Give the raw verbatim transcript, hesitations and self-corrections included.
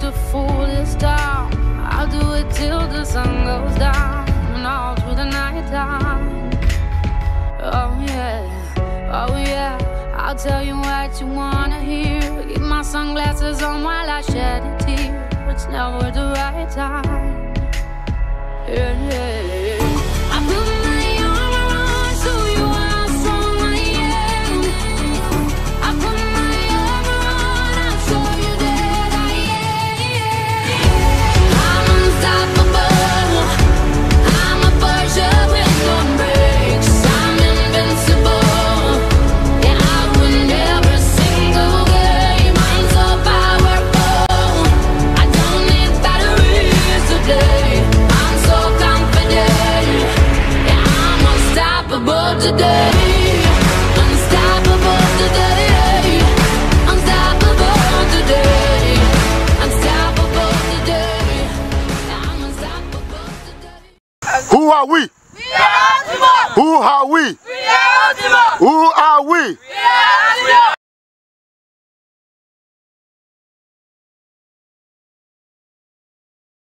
to fool this town. I'll do it till the sun goes down and all through the night time. Oh yeah, oh yeah, I'll tell you what you wanna hear. Keep my sunglasses on while I shed a tear. It's never the right time. Yeah, yeah, yeah. I put my armor on so you are strong I am. I put my armor on, I'll show you that I am. I'm unstoppable. I'm a Porsche with no brakes. I'm invincible. Yeah, I win every single game. I'm so powerful. I don't need batteries today. I'm so confident. Yeah, I'm unstoppable today. Unstoppable today. Unstoppable today. Unstoppable today. I'm unstoppable today. Who are we? We are Ultimo! Who are we? We are Ultimo! Who are we? We